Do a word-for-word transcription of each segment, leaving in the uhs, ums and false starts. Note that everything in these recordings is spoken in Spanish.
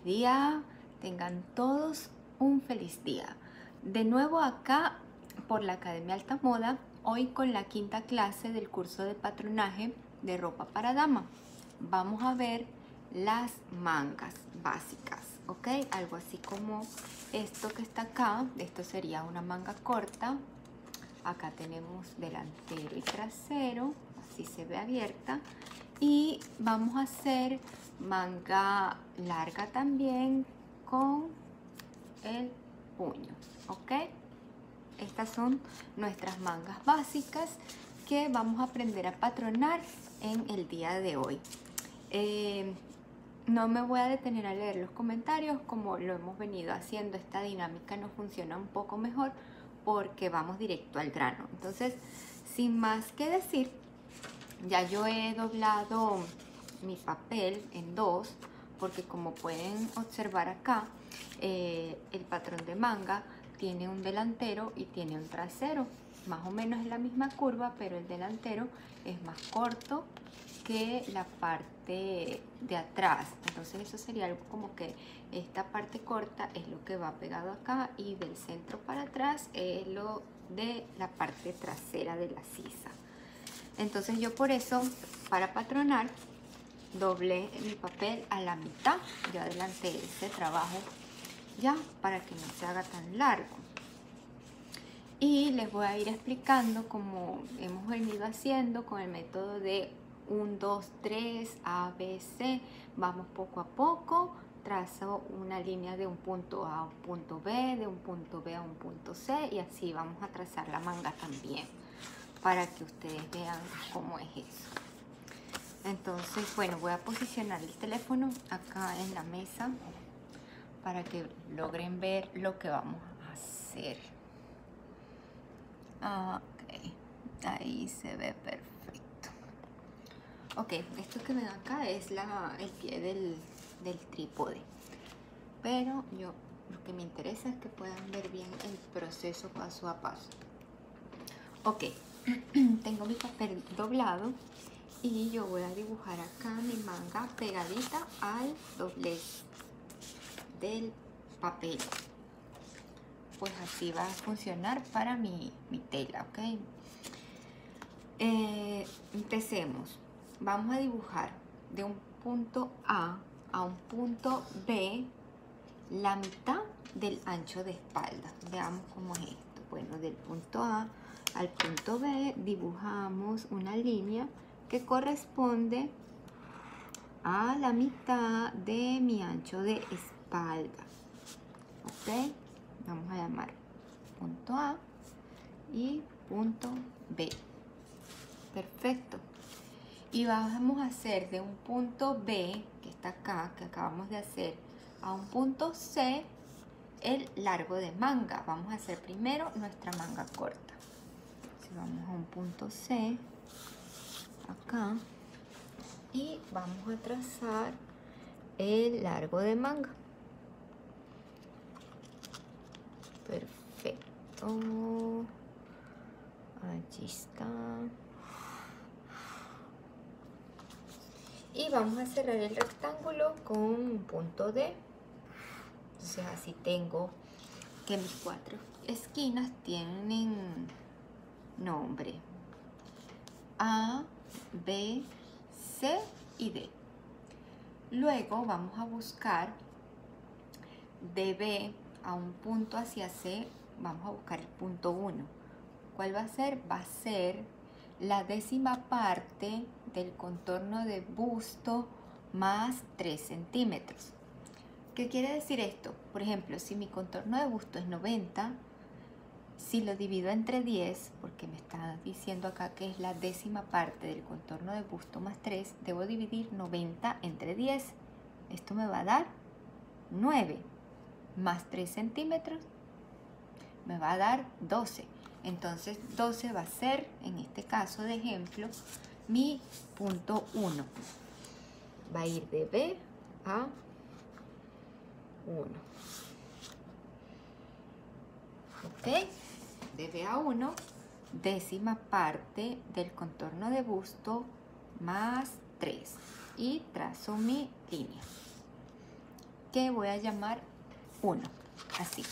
feliz día, tengan todos un feliz día. De nuevo acá por la Academia Alta Moda, hoy con la quinta clase del curso de patronaje de ropa para dama. Vamos a ver las mangas básicas, ¿ok? Algo así como esto que está acá, esto sería una manga corta. Acá tenemos delantero y trasero, así se ve abierta. Y vamos a hacer manga larga también con el puño, ¿ok? Estas son nuestras mangas básicas que vamos a aprender a patronar en el día de hoy. Eh, no me voy a detener a leer los comentarios como lo hemos venido haciendo. Esta dinámica nos funciona un poco mejor porque vamos directo al grano. Entonces, sin más que decir, ya yo he doblado mi papel en dos, porque como pueden observar acá, eh, el patrón de manga tiene un delantero y tiene un trasero. Más o menos es la misma curva, pero el delantero es más corto que la parte de atrás. Entonces eso sería algo como que esta parte corta es lo que va pegado acá y del centro para atrás es lo de la parte trasera de la sisa. Entonces yo por eso, para patronar, doblé mi papel a la mitad. Yo adelanté ese trabajo ya para que no se haga tan largo. Y les voy a ir explicando como hemos venido haciendo con el método de uno, dos, tres, A, B, C. Vamos poco a poco. Trazo una línea de un punto A a un punto B, de un punto B a un punto C, y así vamos a trazar la manga también, para que ustedes vean cómo es eso. Entonces, bueno, voy a posicionar el teléfono acá en la mesa para que logren ver lo que vamos a hacer. Ok, ahí se ve perfecto. Ok, esto que ven acá es la, el pie del, del trípode, pero yo lo que me interesa es que puedan ver bien el proceso paso a paso. Ok, tengo mi papel doblado y yo voy a dibujar acá mi manga pegadita al doblez del papel. Pues así va a funcionar para mi, mi tela, ok. Eh, empecemos. Vamos a dibujar de un punto A a un punto B la mitad del ancho de espalda. Veamos cómo es esto. Bueno, del punto A al punto B dibujamos una línea que corresponde a la mitad de mi ancho de espalda. Ok, vamos a llamar punto A y punto B. Perfecto. Y vamos a hacer de un punto B, que está acá, que acabamos de hacer, a un punto C el largo de manga. Vamos a hacer primero nuestra manga corta. Si vamos a un punto C, acá, y vamos a trazar el largo de manga. Perfecto. Allí está. Y vamos a cerrar el rectángulo con un punto D. Entonces así tengo que mis cuatro esquinas tienen nombre: A, B, C y D. Luego vamos a buscar de B a un punto hacia C, vamos a buscar el punto uno. ¿Cuál va a ser? Va a ser la décima parte del contorno de busto más tres centímetros. ¿Qué quiere decir esto? Por ejemplo, si mi contorno de busto es noventa, si lo divido entre diez, porque me está diciendo acá que es la décima parte del contorno de busto más tres, debo dividir noventa entre diez. Esto me va a dar nueve, más tres centímetros, me va a dar doce. Entonces doce va a ser, en este caso de ejemplo, mi punto uno. Va a ir de B a uno. Ok, de B a uno, décima parte del contorno de busto más tres. Y trazo mi línea. que voy a llamar uno, así.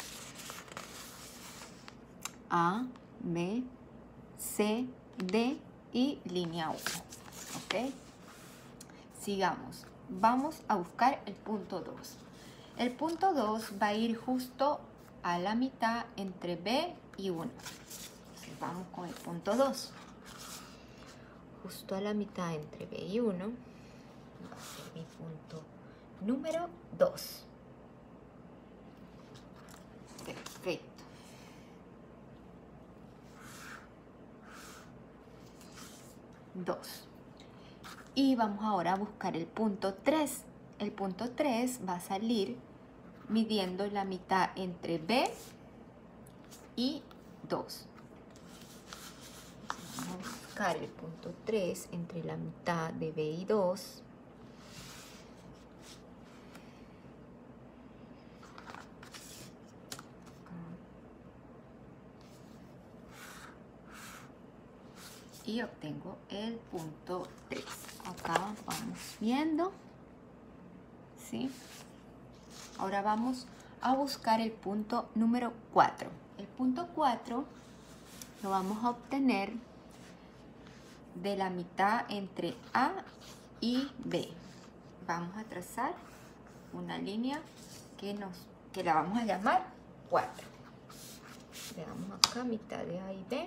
A, B, C, D y línea uno, ¿ok? Sigamos. Vamos a buscar el punto dos. El punto dos va a ir justo a la mitad entre B y uno. Entonces vamos con el punto dos. Justo a la mitad entre B y uno va a ser mi punto número dos. Perfecto. dos. Y vamos ahora a buscar el punto tres. El punto tres va a salir midiendo la mitad entre B y dos. Vamos a buscar el punto tres entre la mitad de B y dos. Y obtengo el punto tres. Acá vamos viendo, ¿sí? Ahora vamos a buscar el punto número cuatro. El punto cuatro lo vamos a obtener de la mitad entre A y B. Vamos a trazar una línea que, nos, que la vamos a llamar cuatro. Le damos acá mitad de A y B.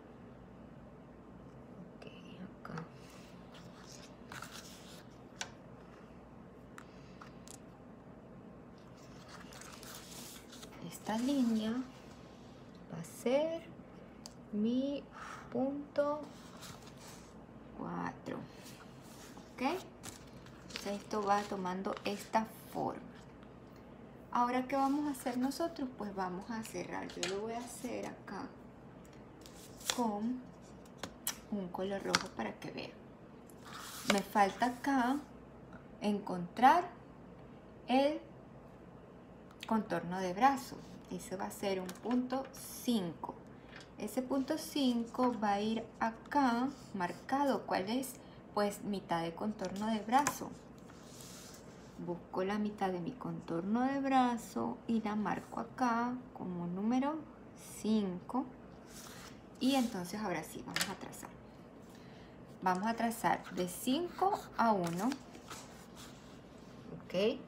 Esta línea va a ser mi punto cuatro, ¿ok? Entonces esto va tomando esta forma. Ahora, ¿qué vamos a hacer nosotros? Pues vamos a cerrar. Yo lo voy a hacer acá con un color rojo para que vean. Me falta acá encontrar el contorno de brazo. Ese va a ser un punto cinco. Ese punto cinco va a ir acá marcado. ¿Cuál es? Pues mitad de contorno de brazo. Busco la mitad de mi contorno de brazo y la marco acá como número cinco. Y entonces ahora sí, vamos a trazar. Vamos a trazar de cinco a uno. ¿Ok?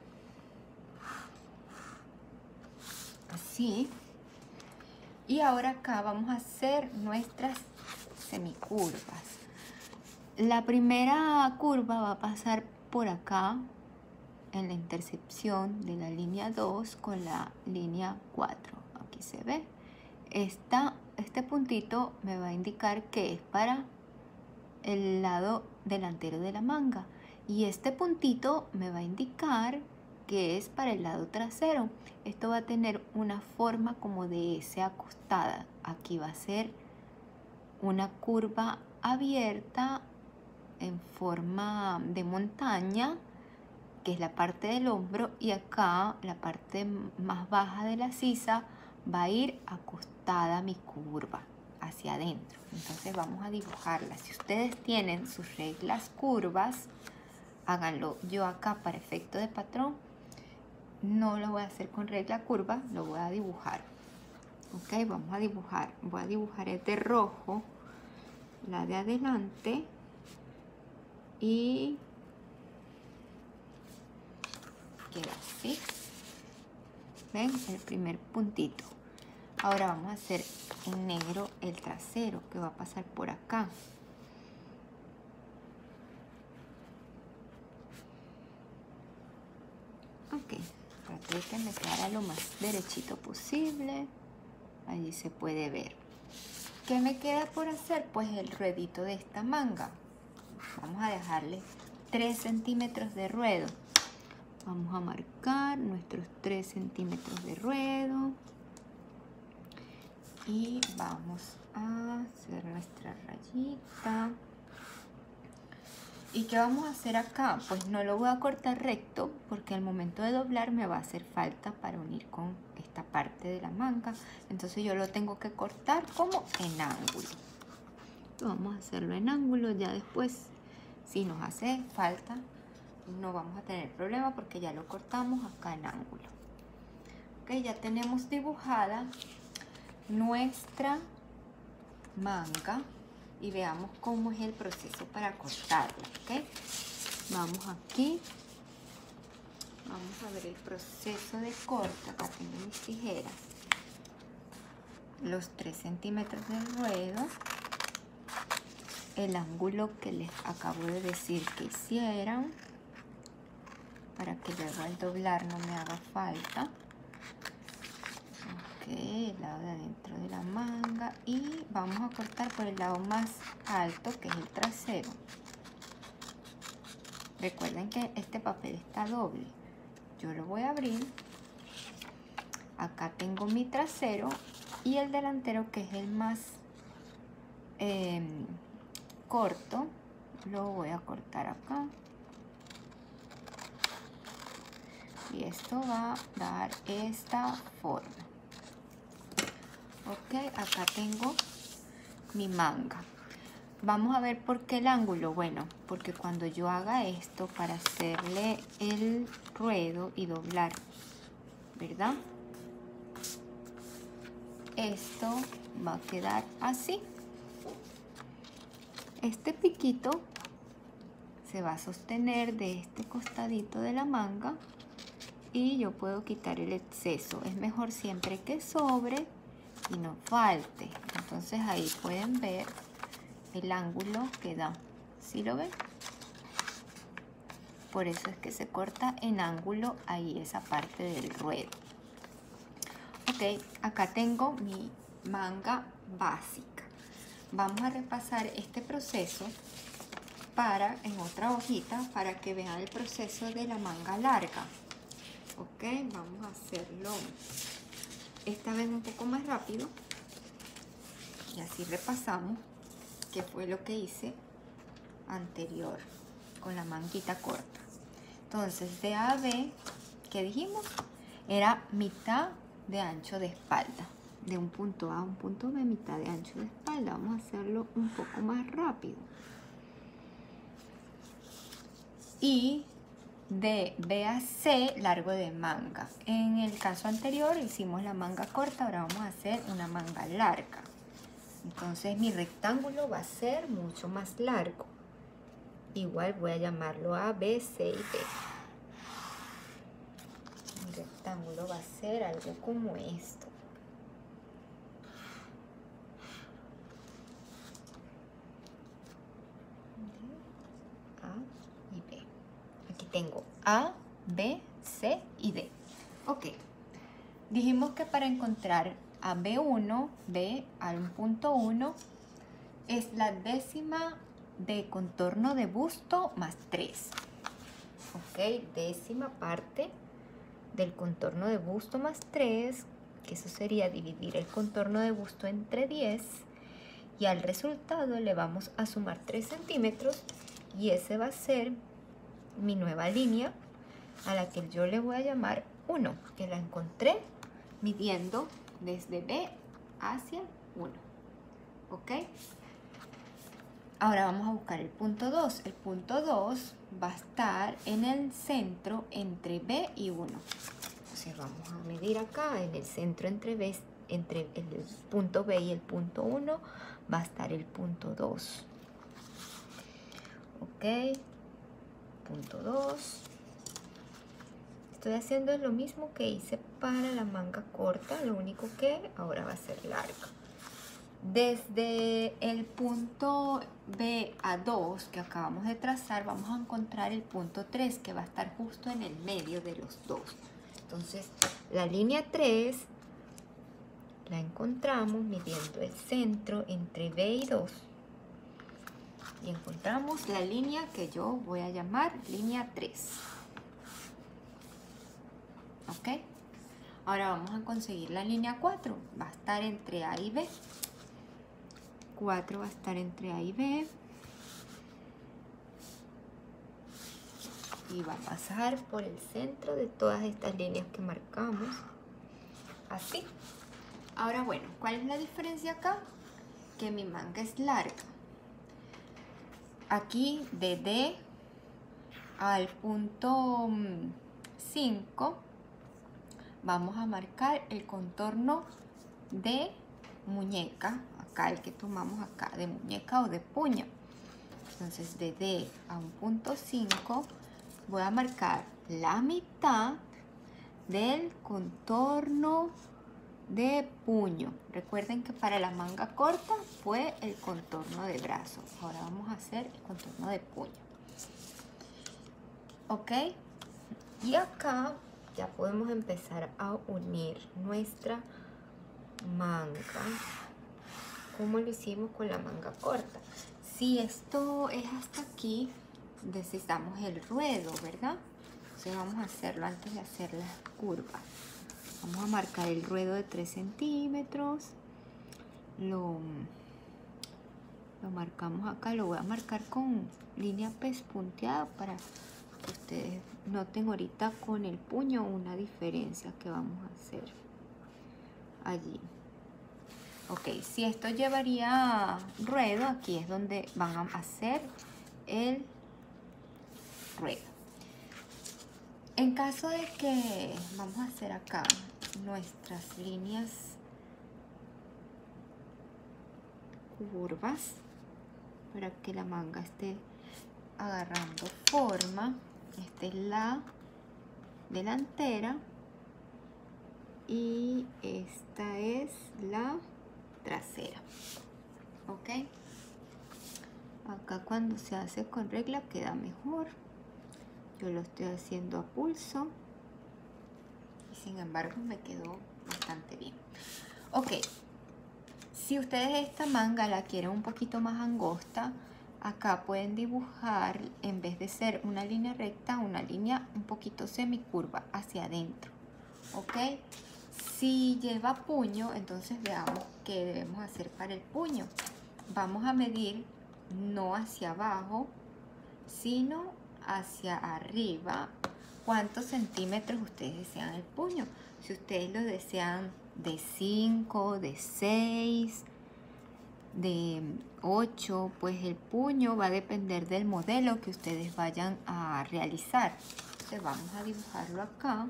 Así. Y ahora acá vamos a hacer nuestras semicurvas. La primera curva va a pasar por acá en la intersección de la línea dos con la línea cuatro. Aquí se ve. Esta, este puntito me va a indicar que es para el lado delantero de la manga. Y este puntito me va a indicar que es para el lado trasero. Esto va a tener una forma como de S acostada. Aquí va a ser una curva abierta en forma de montaña, que es la parte del hombro, y acá la parte más baja de la sisa va a ir acostada mi curva hacia adentro. Entonces vamos a dibujarla. Si ustedes tienen sus reglas curvas, háganlo. Yo acá para efecto de patrón no lo voy a hacer con regla curva, lo voy a dibujar. Ok, vamos a dibujar. Voy a dibujar el de rojo, la de adelante, y queda así. ¿Ven? El primer puntito. Ahora vamos a hacer en negro el trasero, que va a pasar por acá. Ok, traté de que me quedara lo más derechito posible. Allí se puede ver. ¿Qué me queda por hacer? Pues el ruedito de esta manga. Vamos a dejarle tres centímetros de ruedo. Vamos a marcar nuestros tres centímetros de ruedo. Y vamos a hacer nuestra rayita. ¿Y qué vamos a hacer acá? Pues no lo voy a cortar recto porque al momento de doblar me va a hacer falta para unir con esta parte de la manga. Entonces yo lo tengo que cortar como en ángulo. Vamos a hacerlo en ángulo. Ya después, si nos hace falta, no vamos a tener problema porque ya lo cortamos acá en ángulo. Ok, ya tenemos dibujada nuestra manga y veamos cómo es el proceso para cortarla. Ok, vamos aquí, vamos a ver el proceso de corte. Acá tengo mis tijeras, los tres centímetros del ruedo, el ángulo que les acabo de decir que hicieran para que luego al doblar no me haga falta. Ok, el lado de adentro de la manga y vamos a cortar por el lado más alto, que es el trasero. Recuerden que este papel está doble. Yo lo voy a abrir. Acá tengo mi trasero y el delantero, que es el más eh, corto, lo voy a cortar acá. Y esto va a dar esta forma. Ok, acá tengo mi manga. Vamos a ver por qué el ángulo. Bueno, porque cuando yo haga esto para hacerle el ruedo y doblar, ¿verdad? Esto va a quedar así. Este piquito se va a sostener de este costadito de la manga y yo puedo quitar el exceso. Es mejor siempre que sobre y no falte. Entonces ahí pueden ver el ángulo que da. ¿Sí lo ven? Por eso es que se corta en ángulo ahí esa parte del ruedo. Ok, acá tengo mi manga básica. Vamos a repasar este proceso para en otra hojita para que vean el proceso de la manga larga. Ok, vamos a hacerlo esta vez un poco más rápido y así repasamos qué fue lo que hice anterior con la manguita corta. Entonces de A a B, ¿qué dijimos? Era mitad de ancho de espalda, de un punto A a un punto B, mitad de ancho de espalda. Vamos a hacerlo un poco más rápido. Y de B a C, largo de manga. En el caso anterior hicimos la manga corta, ahora vamos a hacer una manga larga. Entonces mi rectángulo va a ser mucho más largo. Igual voy a llamarlo A, B, C y D. Mi rectángulo va a ser algo como esto. A y B. Aquí tengo A, B, C y D. Ok. Dijimos que para encontrar a B uno, B al punto uno, es la décima de contorno de busto más tres. Ok, décima parte del contorno de busto más tres, que eso sería dividir el contorno de busto entre diez, y al resultado le vamos a sumar tres centímetros y ese va a ser mi nueva línea a la que yo le voy a llamar uno, que la encontré midiendo desde B hacia uno. ¿Ok? Ahora vamos a buscar el punto dos. El punto dos va a estar en el centro entre B y uno. Entonces vamos a medir acá en el centro entre B, entre el punto B y el punto uno va a estar el punto dos. Ok, punto dos. Estoy haciendo lo mismo que hice para la manga corta, lo único que ahora va a ser larga. Desde el punto B a dos que acabamos de trazar, vamos a encontrar el punto tres, que va a estar justo en el medio de los dos. Entonces, la línea tres la encontramos midiendo el centro entre B y dos. Y encontramos la línea que yo voy a llamar línea tres. ¿Ok? Ahora vamos a conseguir la línea cuatro. Va a estar entre A y B. cuatro va a estar entre A y B. Y va a pasar por el centro de todas estas líneas que marcamos. Así. Ahora, bueno, ¿cuál es la diferencia acá? Que mi manga es larga. Aquí de D al punto cinco vamos a marcar el contorno de muñeca, acá el que tomamos acá, de muñeca o de puño. Entonces de D a un punto cinco voy a marcar la mitad del contorno de puño. Recuerden que para la manga corta fue el contorno de brazo. Ahora vamos a hacer el contorno de puño. Ok, y acá ya podemos empezar a unir nuestra manga como lo hicimos con la manga corta. Si esto es hasta aquí, necesitamos el ruedo, ¿verdad? Entonces vamos a hacerlo antes de hacer las curvas. Vamos a marcar el ruedo de tres centímetros. Lo, lo marcamos acá. Lo voy a marcar con línea pespunteada para que ustedes noten ahorita con el puño una diferencia que vamos a hacer allí. Ok, si esto llevaría ruedo, aquí es donde van a hacer el ruedo. En caso de que vamos a hacer acá nuestras líneas curvas para que la manga esté agarrando forma. Esta es la delantera y esta es la trasera. Ok, acá cuando se hace con regla queda mejor. Yo lo estoy haciendo a pulso y sin embargo me quedó bastante bien. Ok, si ustedes esta manga la quieren un poquito más angosta, acá pueden dibujar, en vez de ser una línea recta, una línea un poquito semicurva hacia adentro. Ok, si lleva puño, entonces veamos qué debemos hacer para el puño. Vamos a medir no hacia abajo, sino hacia arriba cuántos centímetros ustedes desean el puño. Si ustedes lo desean de cinco, de seis, de ocho, pues el puño va a depender del modelo que ustedes vayan a realizar. Entonces vamos a dibujarlo acá,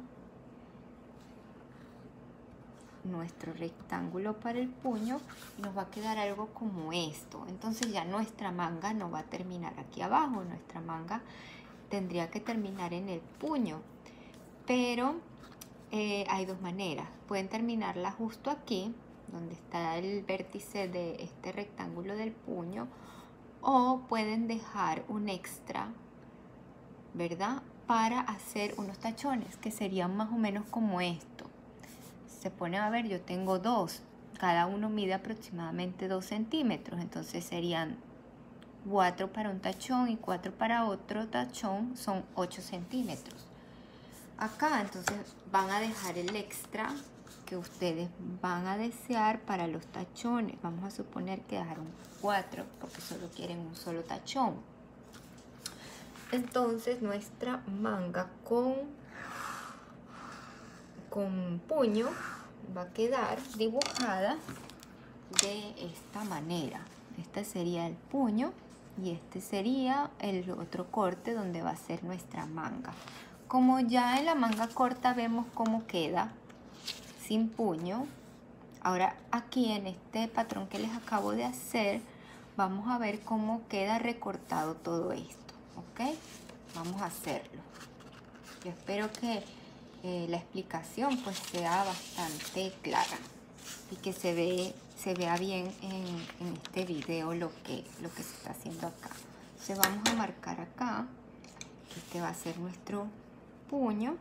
nuestro rectángulo para el puño, y nos va a quedar algo como esto. Entonces ya nuestra manga no va a terminar aquí abajo, nuestra manga tendría que terminar en el puño, pero eh, hay dos maneras. Pueden terminarla justo aquí, donde está el vértice de este rectángulo del puño, o pueden dejar un extra, ¿verdad?, para hacer unos tachones que serían más o menos como esto. Se pone a ver, yo tengo dos, cada uno mide aproximadamente dos centímetros, entonces serían cuatro para un tachón y cuatro para otro tachón, son ocho centímetros. Acá entonces van a dejar el extra que ustedes van a desear para los tachones. Vamos a suponer que dejaron cuatro porque solo quieren un solo tachón. Entonces nuestra manga con, con puño va a quedar dibujada de esta manera. Este sería el puño y este sería el otro corte donde va a ser nuestra manga. Como ya en la manga corta vemos cómo queda sin puño, ahora aquí en este patrón que les acabo de hacer vamos a ver cómo queda recortado todo esto. Ok, vamos a hacerlo. Yo espero que eh, la explicación pues sea bastante clara y que se ve se vea bien en, en este video lo que, lo que se está haciendo acá. Entonces vamos a marcar acá que este va a ser nuestro puño.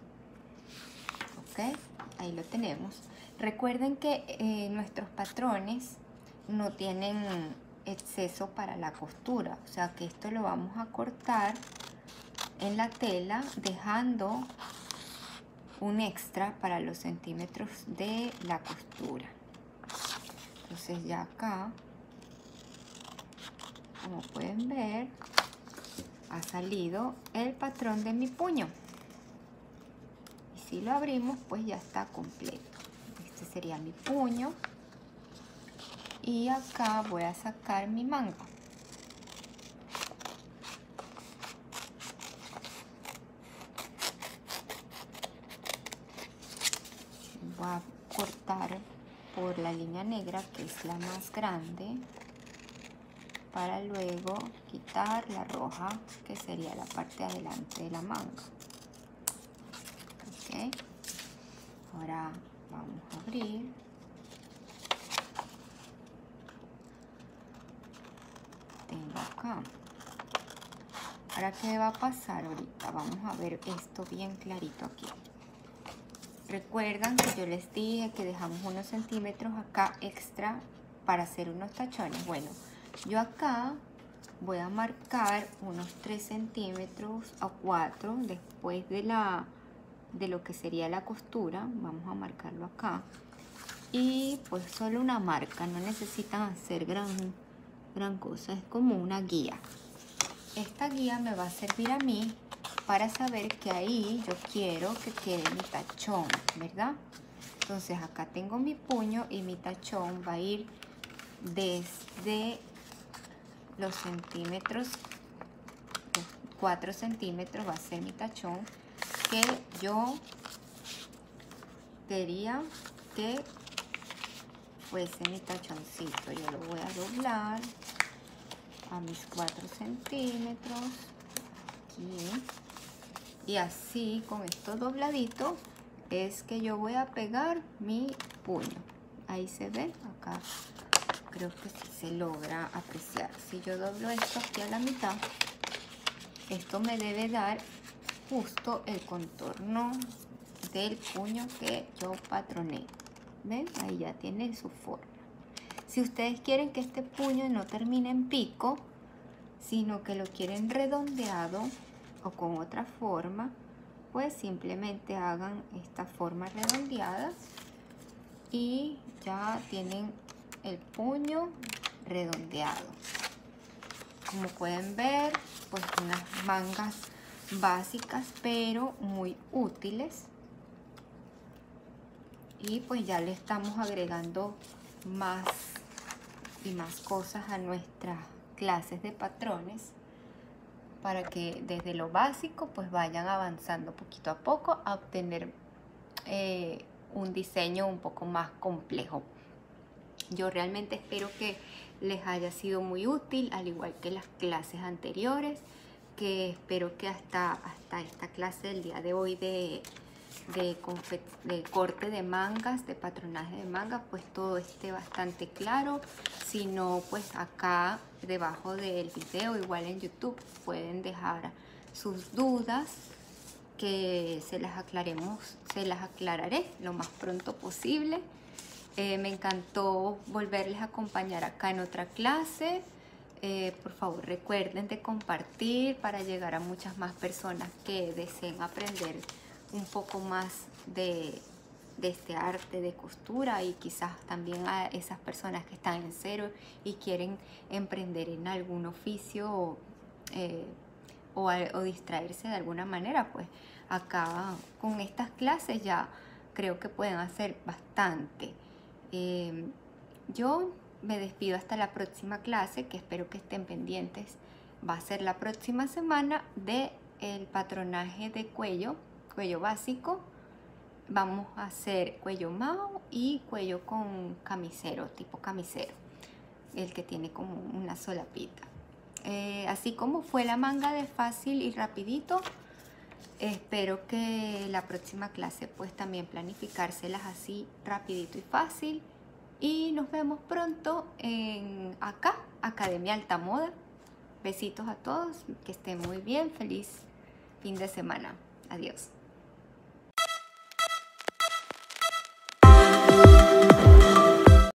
Ok, ahí lo tenemos. Recuerden que eh, nuestros patrones no tienen exceso para la costura, o sea que esto lo vamos a cortar en la tela dejando un extra para los centímetros de la costura. Entonces ya acá, como pueden ver, ha salido el patrón de mi puño. Y si lo abrimos, pues ya está completo. Este sería mi puño. Y acá voy a sacar mi manga. por la línea negra, que es la más grande, para luego quitar la roja, que sería la parte de adelante de la manga. Ok, ahora vamos a abrir. Tengo acá. Ahora, ¿qué va a pasar ahorita? Vamos a ver esto bien clarito aquí. Recuerdan que yo les dije que dejamos unos centímetros acá extra para hacer unos tachones. Bueno, yo acá voy a marcar unos tres centímetros o cuatro después de la de lo que sería la costura. Vamos a marcarlo acá. Y pues solo una marca, no necesitan hacer gran, gran cosa, es como una guía. Esta guía me va a servir a mí para saber que ahí yo quiero que quede mi tachón, ¿verdad? Entonces acá tengo mi puño y mi tachón va a ir desde los centímetros, los cuatro centímetros va a ser mi tachón que yo quería que fuese mi tachoncito. Yo lo voy a doblar a mis cuatro centímetros aquí, y así con esto dobladito es que yo voy a pegar mi puño. Ahí se ve, acá creo que sí se logra apreciar. Si yo doblo esto aquí a la mitad, esto me debe dar justo el contorno del puño que yo patroné. ¿Ven? Ahí ya tiene su forma. Si ustedes quieren que este puño no termine en pico, sino que lo quieren redondeado o con otra forma, pues simplemente hagan esta forma redondeada y ya tienen el puño redondeado. Como pueden ver, pues unas mangas básicas pero muy útiles, y pues ya le estamos agregando más y más cosas a nuestras clases de patrones para que desde lo básico pues vayan avanzando poquito a poco a obtener eh, un diseño un poco más complejo. Yo realmente espero que les haya sido muy útil, al igual que las clases anteriores, que espero que hasta, hasta esta clase del día de hoy de De, de corte de mangas, de patronaje de mangas, pues todo esté bastante claro. Si no, pues acá debajo del video, igual en YouTube, pueden dejar sus dudas que se las aclaremos, se las aclararé lo más pronto posible. Eh, me encantó volverles a acompañar acá en otra clase. Eh, por favor, recuerden de compartir para llegar a muchas más personas que deseen aprender un poco más de, de este arte de costura, y quizás también a esas personas que están en cero y quieren emprender en algún oficio eh, o, o distraerse de alguna manera. Pues acá con estas clases ya creo que pueden hacer bastante. Eh, yo me despido hasta la próxima clase, que espero que estén pendientes. Va a ser la próxima semana de el patronaje de cuello cuello básico. Vamos a hacer cuello mao y cuello con camisero, tipo camisero, el que tiene como una sola pita. Eh, así como fue la manga de fácil y rapidito, espero que la próxima clase pues también planificárselas así rapidito y fácil. Y nos vemos pronto en acá, Academia Alta Moda. Besitos a todos, que estén muy bien, feliz fin de semana. Adiós.